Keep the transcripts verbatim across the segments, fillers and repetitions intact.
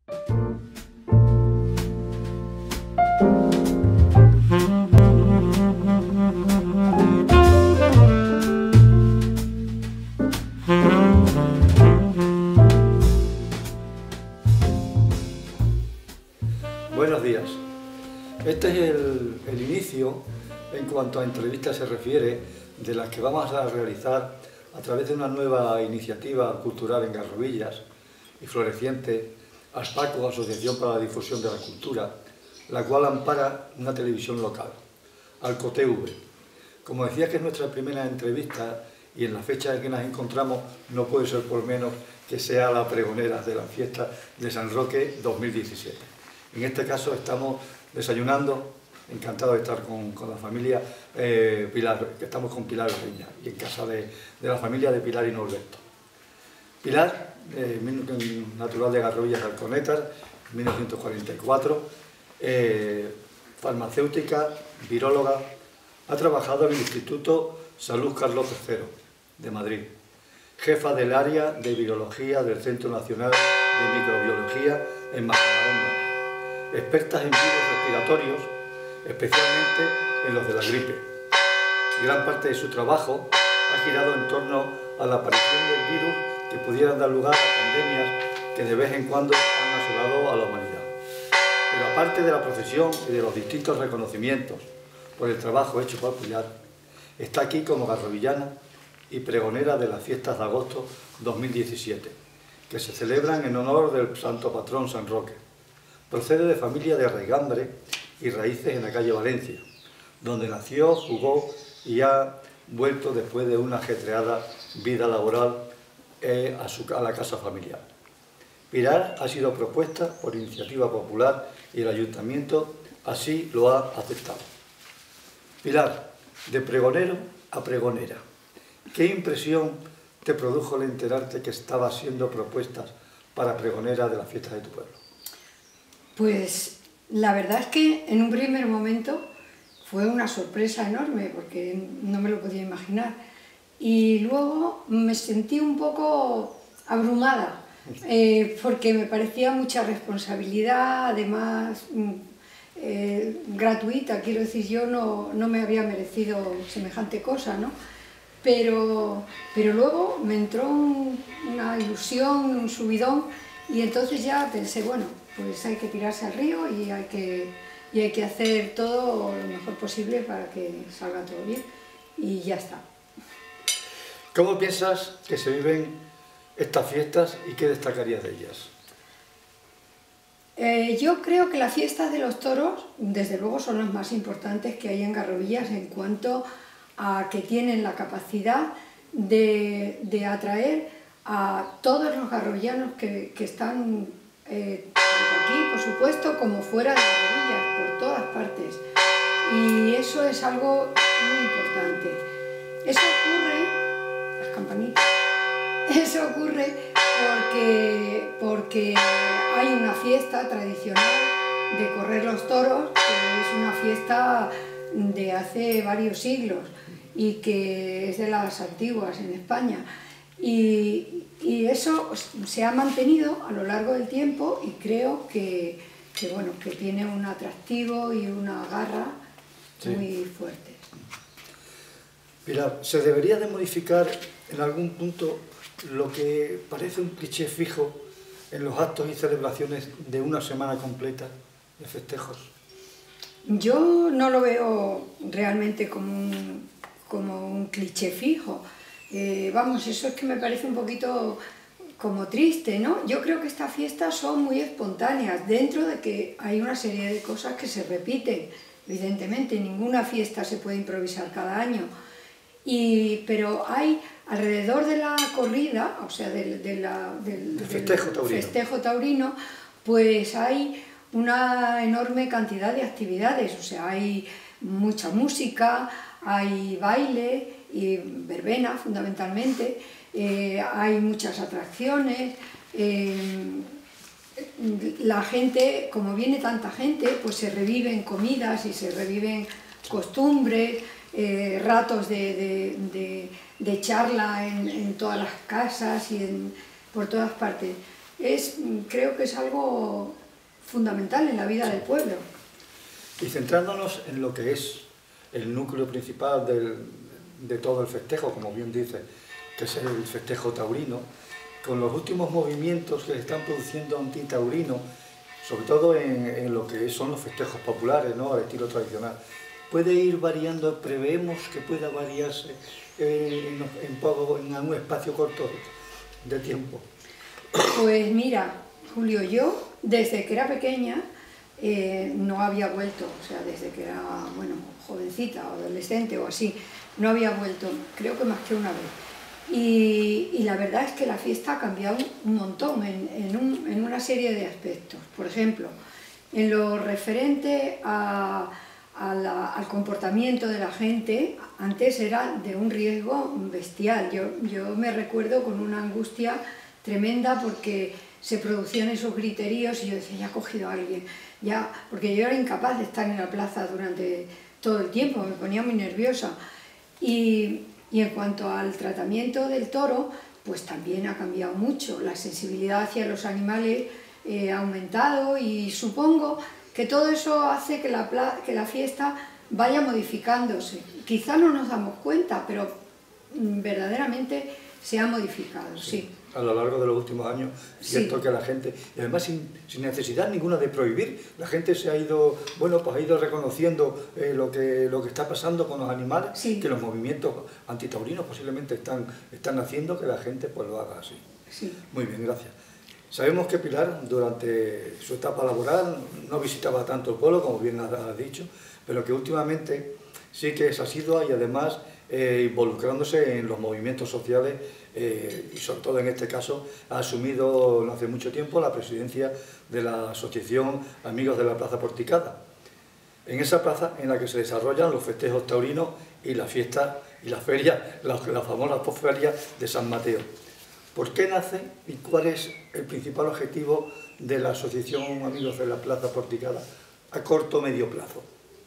Buenos días. Este es el, el inicio, en cuanto a entrevistas se refiere, de las que vamos a realizar a través de una nueva iniciativa cultural en Garrovillas y floreciente, ASPACO, Asociación para la Difusión de la Cultura, la cual ampara una televisión local, Alco T V. Como decía que es nuestra primera entrevista y en la fecha en que nos encontramos no puede ser por menos que sea la pregonera de la fiesta de San Roque dos mil diecisiete. En este caso estamos desayunando, encantado de estar con, con la familia eh, Pilar, que estamos con Pilar Reña, y en casa de, de la familia de Pilar y Norberto. Pilar, eh, natural de Garrovillas Alconétar, mil novecientos cuarenta y cuatro, eh, farmacéutica, viróloga, ha trabajado en el Instituto Salud Carlos tercero de Madrid, jefa del área de virología del Centro Nacional de Microbiología en Majadahonda, experta en virus respiratorios, especialmente en los de la gripe. Gran parte de su trabajo ha girado en torno a la aparición del virus que pudieran dar lugar a pandemias que de vez en cuando han asolado a la humanidad. Pero aparte de la profesión y de los distintos reconocimientos por el trabajo hecho por Pilar, está aquí como garrovillana y pregonera de las fiestas de agosto dos mil diecisiete, que se celebran en honor del santo patrón San Roque. Procede de familia de raigambre y raíces en la calle Valencia, donde nació, jugó y ha vuelto después de una ajetreada vida laboral eh, a, su, a la casa familiar. Pilar ha sido propuesta por iniciativa popular y el ayuntamiento así lo ha aceptado. Pilar, de pregonero a pregonera, ¿qué impresión te produjo al enterarte que estabas siendo propuestas para pregonera de las fiestas de tu pueblo? Pues la verdad es que en un primer momento fue una sorpresa enorme porque no me lo podía imaginar y luego me sentí un poco abrumada eh, porque me parecía mucha responsabilidad, además eh, gratuita, quiero decir, yo no, no me había merecido semejante cosa, ¿no? Pero, pero luego me entró un, una ilusión, un subidón y entonces ya pensé, bueno, pues hay que tirarse al río y hay que, y hay que hacer todo lo mejor posible para que salga todo bien y ya está. ¿Cómo piensas que se viven estas fiestas y qué destacarías de ellas? Eh, yo creo que las fiestas de los toros, desde luego, son las más importantes que hay en Garrovillas en cuanto a que tienen la capacidad de, de atraer a todos los garrovillanos que, que están eh, tanto aquí, por supuesto, como fuera de Garrovillas, por todas partes. Y eso es algo muy importante. Eso ocurre, las campanitas, eso ocurre porque, porque hay una fiesta tradicional de correr los toros, que es una fiesta de hace varios siglos y que es de las antiguas en España. Y, y eso se ha mantenido a lo largo del tiempo y creo que, que, bueno, que tiene un atractivo y una garra sí. muy fuerte. Pilar, ¿se debería de modificar en algún punto lo que parece un cliché fijo en los actos y celebraciones de una semana completa de festejos? Yo no lo veo realmente como un, como un cliché fijo. Eh, vamos, eso es que me parece un poquito como triste, ¿no? Yo creo que estas fiestas son muy espontáneas, dentro de que hay una serie de cosas que se repiten, evidentemente, ninguna fiesta se puede improvisar cada año, y, pero hay alrededor de la corrida, o sea, de, de la, del, del festejo taurino. festejo taurino, pues hay una enorme cantidad de actividades, o sea, hay mucha música, hay baile y verbena fundamentalmente, eh, hay muchas atracciones, eh, la gente, como viene tanta gente, pues se reviven comidas y se reviven costumbres, eh, ratos de, de, de, de charla en, en todas las casas y en, por todas partes. es, creo que es algo fundamental en la vida del pueblo. Y centrándonos en lo que es el núcleo principal del, de todo el festejo, como bien dice, que es el festejo taurino, con los últimos movimientos que se están produciendo antitaurinos, sobre todo en, en lo que son los festejos populares, ¿no?, al estilo tradicional, puede ir variando, preveemos que pueda variarse en, en, poco, en algún espacio corto de tiempo. Pues mira, Julio, yo desde que era pequeña eh, no había vuelto, o sea, desde que era, bueno, jovencita, adolescente o así, no había vuelto, creo que más que una vez. Y, y la verdad es que la fiesta ha cambiado un montón en, en, un, en una serie de aspectos. Por ejemplo, en lo referente a, a la, al comportamiento de la gente, antes era de un riesgo bestial. Yo, yo me recuerdo con una angustia tremenda porque se producían esos griteríos y yo decía, ya ha cogido a alguien, ya, porque yo era incapaz de estar en la plaza durante todo el tiempo, me ponía muy nerviosa. Y, y en cuanto al tratamiento del toro, pues también ha cambiado mucho, la sensibilidad hacia los animales eh, ha aumentado y supongo que todo eso hace que la, que la fiesta vaya modificándose. Quizá no nos damos cuenta, pero mm, verdaderamente se ha modificado, sí. sí. A lo largo de los últimos años, es cierto sí. que la gente, y además sin, sin necesidad ninguna de prohibir, la gente se ha ido, bueno, pues ha ido reconociendo eh, lo, que, lo que está pasando con los animales, sí. que los movimientos antitaurinos posiblemente están, están haciendo que la gente pues lo haga así. Sí. Muy bien, gracias. Sabemos que Pilar, durante su etapa laboral, no visitaba tanto el pueblo, como bien ha dicho, pero que últimamente sí que es asidua y además eh, involucrándose en los movimientos sociales eh, y sobre todo en este caso ha asumido no hace mucho tiempo la presidencia de la asociación Amigos de la Plaza Porticada. En esa plaza en la que se desarrollan los festejos taurinos y la fiesta y la feria, la, la famosa posferia de San Mateo. ¿Por qué nace y cuál es el principal objetivo de la asociación Amigos de la Plaza Porticada a corto o medio plazo?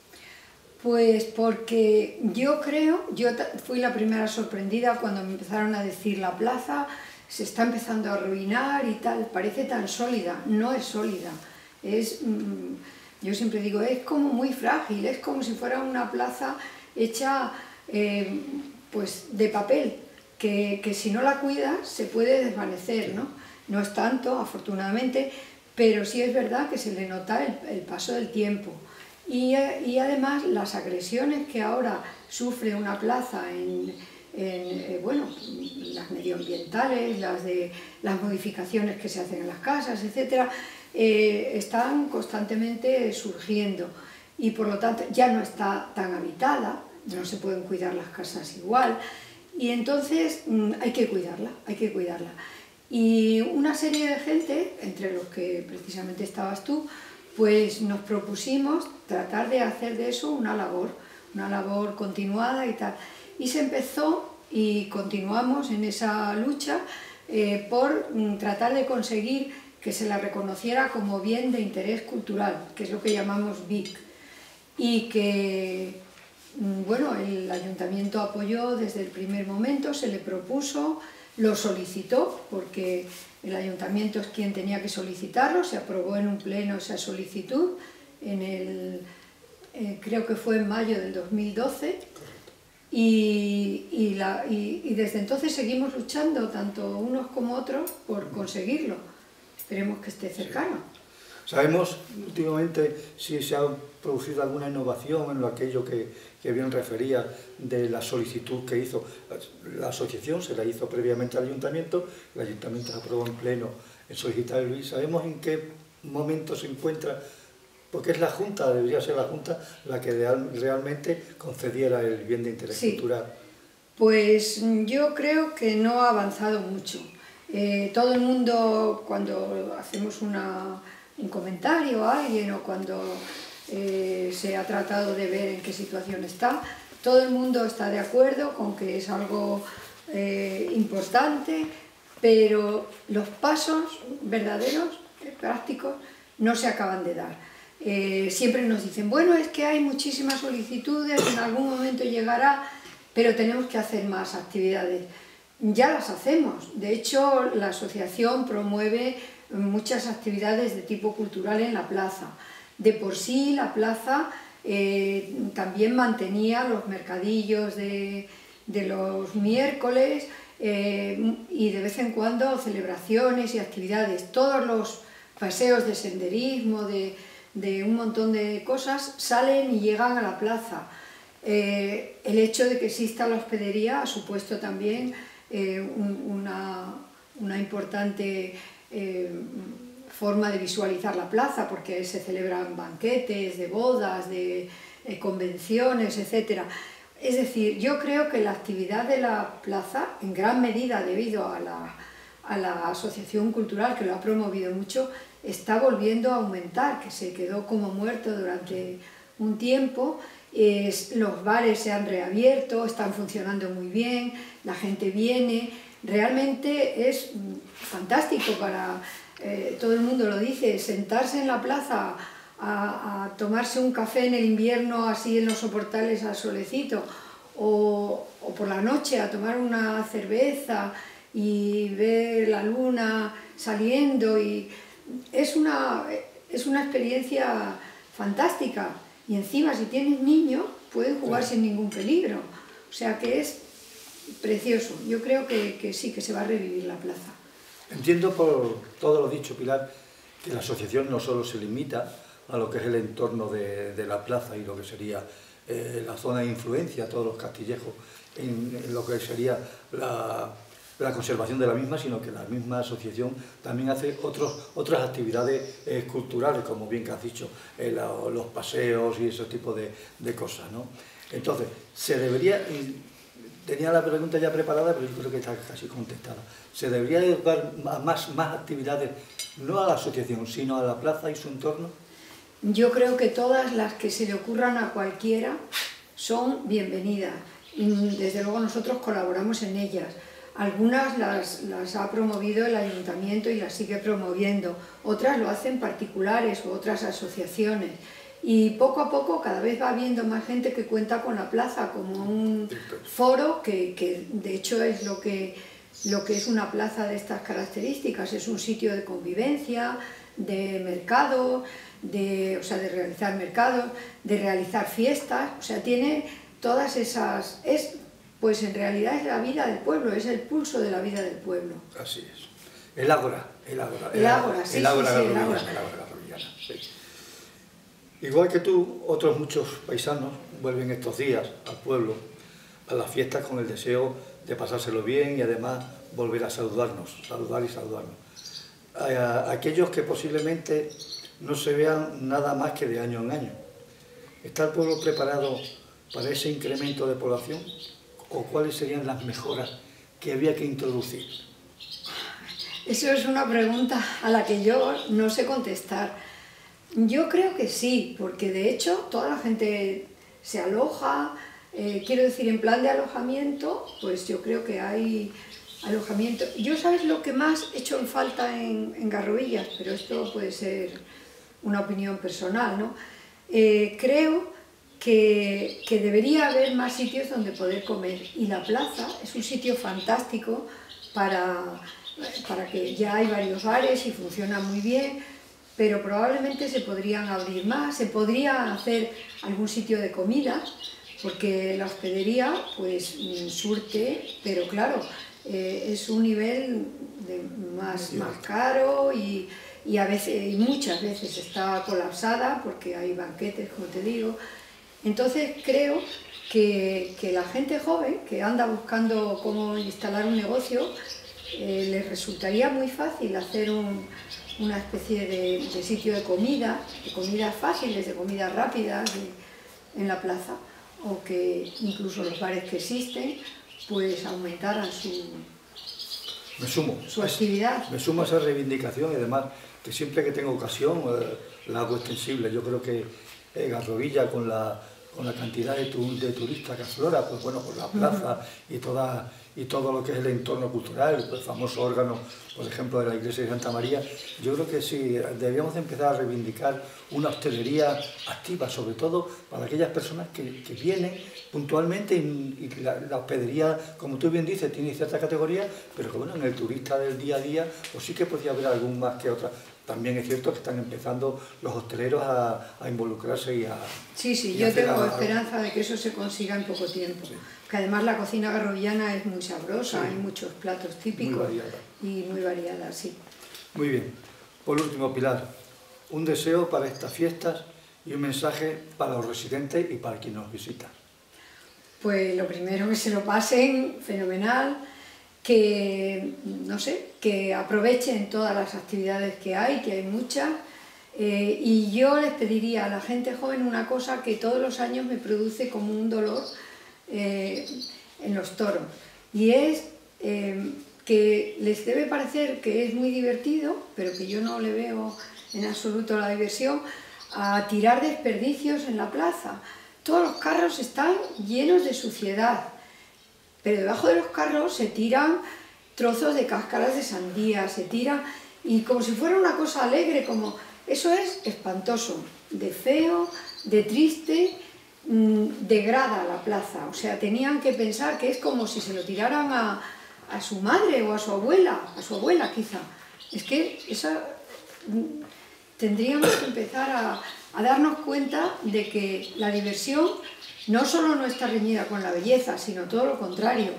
Pues porque yo creo, yo fui la primera sorprendida cuando me empezaron a decir la plaza se está empezando a arruinar y tal, parece tan sólida, no es sólida, es, yo siempre digo, es como muy frágil, es como si fuera una plaza hecha eh, pues de papel, que, que si no la cuidas se puede desvanecer, ¿no? No es tanto, afortunadamente, pero sí es verdad que se le nota el, el paso del tiempo. Y, y además las agresiones que ahora sufre una plaza en, en eh, bueno, las medioambientales, las, de, las modificaciones que se hacen en las casas, etcétera, eh, están constantemente surgiendo y por lo tanto ya no está tan habitada, no se pueden cuidar las casas igual y entonces mmm, hay que cuidarla, hay que cuidarla. Y una serie de gente, entre los que precisamente estabas tú, pues nos propusimos tratar de hacer de eso una labor, una labor continuada y tal. Y se empezó y continuamos en esa lucha eh, por mm, tratar de conseguir que se la reconociera como bien de interés cultural, que es lo que llamamos B I C. Y que, mm, bueno, el ayuntamiento apoyó desde el primer momento, se le propuso, lo solicitó, porque el ayuntamiento es quien tenía que solicitarlo, se aprobó en un pleno esa solicitud, en el, eh, creo que fue en mayo del dos mil doce, y, y, la, y, y desde entonces seguimos luchando, tanto unos como otros, por conseguirlo. Esperemos que esté cercano. Sí. Sabemos últimamente si se ha producido alguna innovación en lo aquello que, que bien refería de la solicitud que hizo. La asociación se la hizo previamente al ayuntamiento, el ayuntamiento se aprobó en pleno en solicitar el B I C. ¿Sabemos en qué momento se encuentra? Porque es la Junta, debería ser la Junta la que realmente concediera el bien de interés sí. cultural. Pues yo creo que no ha avanzado mucho. Eh, todo el mundo, cuando hacemos una, un comentario a alguien o cuando eh, se ha tratado de ver en qué situación está, todo el mundo está de acuerdo con que es algo eh, importante, pero los pasos verdaderos, prácticos, no se acaban de dar. Eh, siempre nos dicen, bueno, es que hay muchísimas solicitudes, en algún momento llegará, pero tenemos que hacer más actividades. Ya las hacemos. De hecho, la asociación promueve muchas actividades de tipo cultural en la plaza. De por sí la plaza eh, también mantenía los mercadillos de, de los miércoles eh, y de vez en cuando celebraciones y actividades. Todos los paseos de senderismo, de, de un montón de cosas, salen y llegan a la plaza. Eh, el hecho de que exista la hospedería ha supuesto también eh, un, una, una importante eh, forma de visualizar la plaza, porque se celebran banquetes, de bodas, de eh, convenciones, etcétera. Es decir, yo creo que la actividad de la plaza, en gran medida debido a la, a la asociación cultural que lo ha promovido mucho, está volviendo a aumentar, que se quedó como muerto durante un tiempo. Es, los bares se han reabierto, están funcionando muy bien, la gente viene, realmente es fantástico para, eh, todo el mundo lo dice, sentarse en la plaza a, a tomarse un café en el invierno así en los soportales al solecito, o, o por la noche a tomar una cerveza y ver la luna saliendo, y es una, es una experiencia fantástica. Y encima, si tienes niños, pueden jugar sí. sin ningún peligro. O sea que es precioso. Yo creo que, que sí, que se va a revivir la plaza. Entiendo por todo lo dicho, Pilar, que la asociación no solo se limita a lo que es el entorno de, de la plaza y lo que sería eh, la zona de influencia, todos los castillejos, en, en lo que sería la, la conservación de la misma, sino que la misma asociación también hace otros, otras actividades eh, culturales, como bien que has dicho, eh, la, los paseos y ese tipo de, de cosas, ¿no? Entonces, se debería, y tenía la pregunta ya preparada, pero yo creo que está casi contestada, ¿se debería dar más, más actividades, no a la asociación, sino a la plaza y su entorno? Yo creo que todas las que se le ocurran a cualquiera son bienvenidas. Desde luego nosotros colaboramos en ellas. Algunas las, las ha promovido el ayuntamiento y las sigue promoviendo, otras lo hacen particulares u otras asociaciones. Y poco a poco cada vez va habiendo más gente que cuenta con la plaza como un foro, que, que de hecho es lo que, lo que es una plaza de estas características, es un sitio de convivencia, de mercado, de, o sea, de realizar mercados, de realizar fiestas, o sea, tiene todas esas... Es, pues en realidad es la vida del pueblo, es el pulso de la vida del pueblo. Así es. El ágora, el ágora. El ágora, sí, el ágora sí, sí, el ágora. El ágora garroviana, sí. Igual que tú, otros muchos paisanos vuelven estos días al pueblo, a las fiestas, con el deseo de pasárselo bien y además volver a saludarnos, saludar y saludarnos. A aquellos que posiblemente no se vean nada más que de año en año. ¿Está el pueblo preparado para ese incremento de población? ¿O cuáles serían las mejoras que había que introducir? Eso es una pregunta a la que yo no sé contestar. Yo creo que sí, porque de hecho toda la gente se aloja, eh, quiero decir, en plan de alojamiento, pues yo creo que hay alojamiento. Yo, ¿sabes lo que más he hecho en falta en, en Garrovillas? Pero esto puede ser una opinión personal, ¿no? Eh, creo Que, que debería haber más sitios donde poder comer, y la plaza es un sitio fantástico para, para que ya hay varios bares y funciona muy bien, pero probablemente se podrían abrir más, se podría hacer algún sitio de comida, porque la hospedería pues surte, pero claro, eh, es un nivel de más, más caro y, y, a veces, y muchas veces está colapsada porque hay banquetes, como te digo. Entonces creo que, que la gente joven que anda buscando cómo instalar un negocio, eh, les resultaría muy fácil hacer un, una especie de, de sitio de comida, de comidas fáciles, de comidas rápidas de, en la plaza, o que incluso los bares que existen pues aumentaran su, me sumo, su actividad. Me sumo a esa reivindicación, y además que siempre que tengo ocasión eh, la hago extensible. Yo creo que Eh, Garrovilla, con la, con la cantidad de, tu, de turistas que aflora, pues bueno, por la plaza y, toda, y todo lo que es el entorno cultural, el famoso órgano, por ejemplo, de la iglesia de Santa María, yo creo que sí, debíamos empezar a reivindicar una hostelería activa, sobre todo para aquellas personas que, que vienen puntualmente y, y la, la hospedería, como tú bien dices, tiene cierta categoría, pero que bueno, en el turista del día a día, pues sí que podría haber algún más que otra. También es cierto que están empezando los hosteleros a, a involucrarse y a... Sí, sí, y yo tengo a, esperanza de que eso se consiga en poco tiempo. Sí. Que además la cocina garrovillana es muy sabrosa, sí. Hay muchos platos típicos. Muy variada. Y muy variada, sí. Muy bien. Por último, Pilar, un deseo para estas fiestas y un mensaje para los residentes y para quien nos visita. Pues lo primero, que se lo pasen fenomenal, que, no sé, que aprovechen todas las actividades que hay, que hay muchas, eh, y yo les pediría a la gente joven una cosa que todos los años me produce como un dolor eh, en los toros, y es eh, que les debe parecer que es muy divertido, pero que yo no le veo en absoluto la diversión, a tirar desperdicios en la plaza. Todos los carros están llenos de suciedad, pero debajo de los carros se tiran trozos de cáscaras de sandía, se tiran, y como si fuera una cosa alegre, como eso es espantoso, de feo, de triste, mmm, degrada la plaza. O sea, tenían que pensar que es como si se lo tiraran a, a su madre o a su abuela, a su abuela quizá. Es que esa, tendríamos que empezar a, a darnos cuenta de que la diversión no solo no está reñida con la belleza, sino todo lo contrario.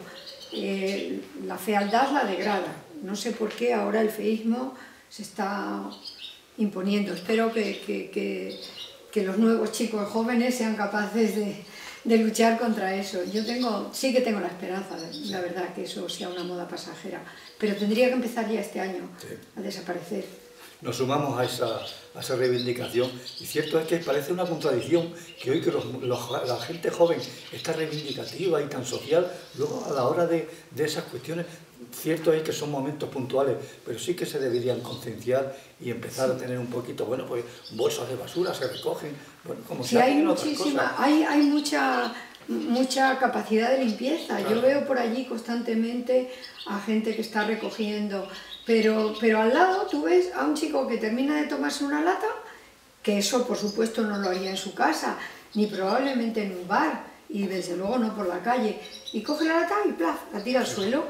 Eh, la fealdad la degrada. No sé por qué ahora el feísmo se está imponiendo. Espero que, que, que, que los nuevos chicos jóvenes sean capaces de, de luchar contra eso. Yo tengo, sí que tengo la esperanza, la verdad, que eso sea una moda pasajera, pero tendría que empezar ya este año sí. a desaparecer. Nos sumamos a esa, a esa reivindicación, y cierto es que parece una contradicción que hoy que los, los, la gente joven está reivindicativa y tan social, luego a la hora de, de esas cuestiones, cierto es que son momentos puntuales, pero sí que se deberían concienciar y empezar sí. a tener un poquito, bueno, pues bolsas de basura se recogen, bueno, como sí, se hay hacen otras muchísima, cosas. Hay, hay mucha, mucha capacidad de limpieza, claro. Yo veo por allí constantemente a gente que está recogiendo. Pero, pero al lado tú ves a un chico que termina de tomarse una lata, que eso por supuesto no lo haría en su casa, ni probablemente en un bar, y desde luego no por la calle, y coge la lata y plaf, la tira al suelo,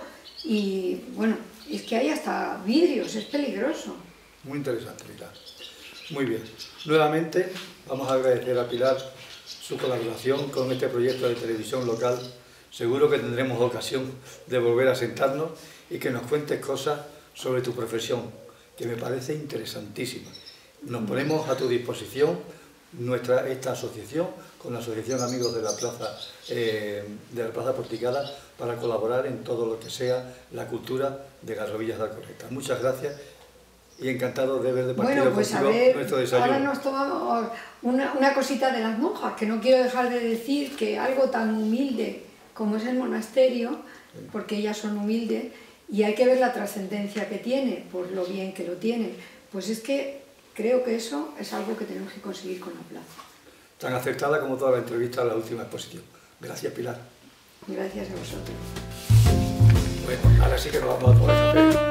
y bueno, es que hay hasta vidrios, es peligroso. Muy interesante, Pilar. Muy bien. Nuevamente vamos a agradecer a Pilar su colaboración con este proyecto de televisión local. Seguro que tendremos ocasión de volver a sentarnos y que nos cuentes cosas sobre tu profesión, que me parece interesantísima. Nos ponemos a tu disposición, nuestra, esta asociación, con la Asociación Amigos de la Plaza, eh, de la Plaza Porticada, para colaborar en todo lo que sea la cultura de Garrovillas de Alcorreta. Muchas gracias y encantado de ver de partido bueno, pues contigo a ver, nuestro desayuno. Ahora nos tomamos una, una cosita de las monjas, que no quiero dejar de decir que algo tan humilde como es el monasterio, porque ellas son humildes, y hay que ver la trascendencia que tiene, por lo bien que lo tiene. Pues es que creo que eso es algo que tenemos que conseguir con la plaza. Tan acertada como toda la entrevista a la última exposición. Gracias, Pilar. Gracias a vosotros. Bueno, ahora sí que nos vamos a tomar café.